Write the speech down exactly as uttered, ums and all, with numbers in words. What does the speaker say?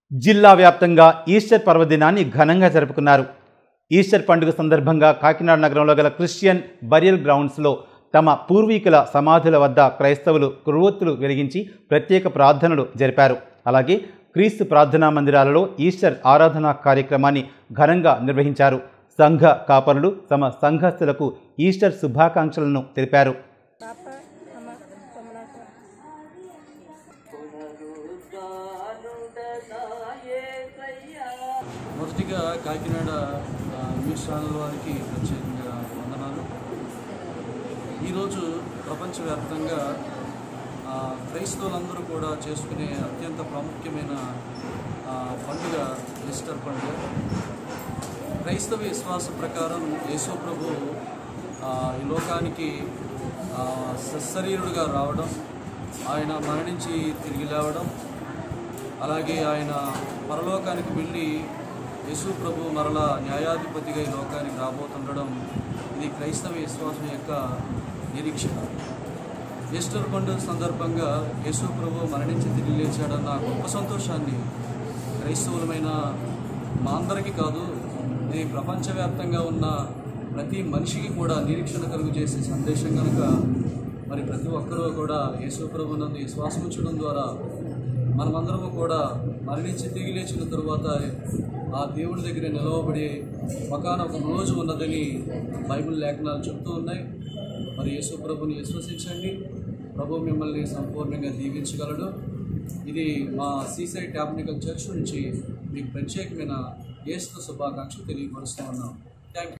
జిల్లా వ్యాప్తంగా ఈస్టర్ పర్వదినాన్ని ఘనంగా జరుపుకున్నారు. ఈస్టర్ పండుగ సందర్భంగా కాకినాడ నగరంలో గల క్రిస్టియన్ బరియల్ గ్రౌండ్స్లో తమ పూర్వీకుల సమాధుల వద్ద క్రైస్తవులు కొవ్వొత్తులు వెలిగించి ప్రత్యేక ప్రార్థనలు జరిపారు. అలాగే క్రీస్తు ప్రార్థనా మందిరాలలో ఈస్టర్ ఆరాధనా కార్యక్రమాన్ని ఘనంగా నిర్వహించారు. సంఘ కాపరులు తమ సంఘస్థులకు ఈస్టర్ శుభాకాంక్షలను తెలిపారు. మొదటిగా కాకినాడ న్యూస్ ఛానల్ వారికి ప్రత్యేకంగా వందనాలు. ఈరోజు ప్రపంచవ్యాప్తంగా క్రైస్తవులందరూ కూడా చేసుకునే అత్యంత ప్రాముఖ్యమైన పండుగ ఈస్టర్ పండుగ. క్రైస్తవ విశ్వాస ప్రకారం యేసు ప్రభు ఈ లోకానికి సశరీరుడుగా రావడం, ఆయన మరణించి తిరిగి లేవడం, అలాగే ఆయన పరలోకానికి వెళ్ళి యేసు ప్రభు మరలా న్యాయాధిపతిగా ఈ లోకానికి రాబోతుండడం ఇది క్రైస్తవ విశ్వాసం యొక్క నిరీక్షణ. ఈస్టర్ పండుగ సందర్భంగా యేసు ప్రభు మరణించి తిరిగి లేచాడన్న గొప్ప సంతోషాన్ని క్రైస్తవులమైన మా అందరికీ కాదు, ఇది ప్రపంచవ్యాప్తంగా ఉన్న ప్రతి మనిషికి కూడా నిరీక్షణ కలుగు చేసే సందేశం కనుక మరి ప్రతి ఒక్కరూ కూడా యేసు ప్రభు నందు విశ్వాసం ఉంచడం ద్వారా మనమందరము కూడా మరణించి తిరిగి లేచిన తరువాత ఆ దేవుడి దగ్గర నిలవబడి ఒకానొక రోజు ఉన్నదని బైబిల్ లేఖనాలు చెప్తూ ఉన్నాయి. మరి యేసు ప్రభుని విశ్వసించండి, ప్రభు మిమ్మల్ని సంపూర్ణంగా దీవించగలడు. ఇది మా సీసైడ్ ట్యాబర్నకల్ చర్చ్ నుంచి మీకు ప్రత్యేకమైన ఈస్టర్ శుభాకాంక్షలు తెలియపరుస్తూ ఉన్నాం.